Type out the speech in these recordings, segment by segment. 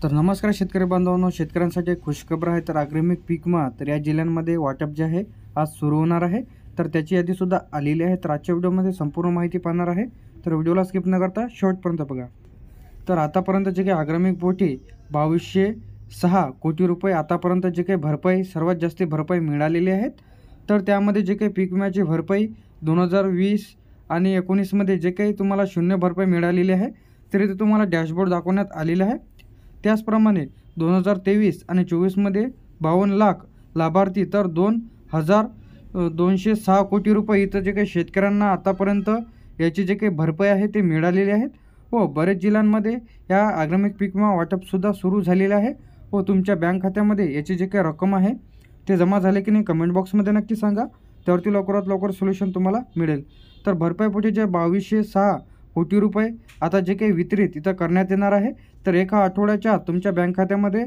तर नमस्कार शेतकरी बांधवांनो, शेतकऱ्यांसाठी एक खुशखबर आहे. तर अग्रिम पीक विमा तर या जिल्ह्यांमध्ये वाटप जे आहे आज सुरू होणार आहे. तर त्याची यादीसुद्धा आलेली आहे. तर आजच्या व्हिडिओमध्ये संपूर्ण माहिती पाहणार आहे. तर व्हिडिओला स्किप न करता शेवटपर्यंत बघा. तर आतापर्यंत जे काही अग्रिम पोटी 2206 कोटी रुपये आतापर्यंत जे काही भरपाई सर्वात जास्त भरपाई मिळालेली आहेत. तर त्यामध्ये जे काही पीक विम्याची भरपाई 2020 आणि 19मध्ये जे काही तुम्हाला शून्य भरपाई मिळालेली आहे तरी ते तुम्हाला डॅशबोर्ड दाखवण्यात आलेलं आहे. त्याचप्रमाणे 2023 आणि 24मध्ये 52 लाख लाभार्थी तर 2206 कोटी रुपये इथं जे काही शेतकऱ्यांना आतापर्यंत याची जे काही भरपाई आहे ते मिळालेली आहेत. हो, बरेच जिल्ह्यांमध्ये या अग्रिम पीक विमा वाटपसुद्धा सुरू झालेलं आहे. हो, तुमच्या बँक खात्यामध्ये याची जे काही रक्कम आहे ते जमा झाले की नाही कमेंट बॉक्समध्ये नक्की सांगा. त्यावरती लवकरात लवकर सोल्युशन तुम्हाला मिळेल. तर भरपाईपोटी जे 2206 कोटी रुपये आता जे काही वितरित इथं करण्यात येणार आहे. तर एका आठवड्याच्या तुमच्या बँक खात्यामध्ये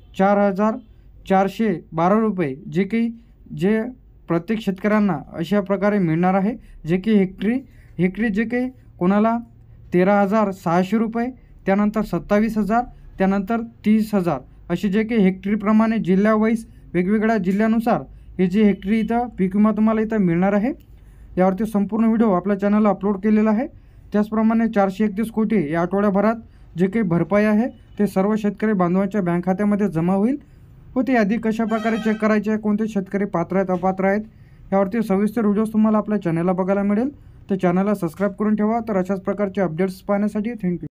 4412 रुपये जे प्रत्येक शेतकऱ्यांना अशा प्रकारे मिळणार आहे. जे की हेक्टरी जे काही कोणाला 13,600 रुपये, त्यानंतर 27,000, त्यानंतर 30,000 असे जे काही हेक्टरीप्रमाणे जिल्ह्यावाईज वेगवेगळ्या जिल्ह्यानुसार हे जे हेक्टरी इथं पीक विमा तुम्हाला इथं मिळणार आहे. यावरती संपूर्ण व्हिडिओ आपल्या चॅनलला अपलोड केलेला आहे. त्याचप्रमाणे 431 कोटी या आठवड्याभरात जे काही भरपाई आहे ते सर्व शेतकरी बांधवांच्या बँक खात्यामध्ये जमा होईल. व ती यादी कशाप्रकारे चेक करायची आहे, कोणते शेतकरी पात्र आहेत अपात्र आहेत यावरती सविस्तर व्हिडिओज तुम्हाला आपल्या चॅनलला बघायला मिळेल. तर चॅनलला सबस्क्राईब करून ठेवा. तर अशाच प्रकारचे अपडेट्स पाहण्यासाठी थँक्यू.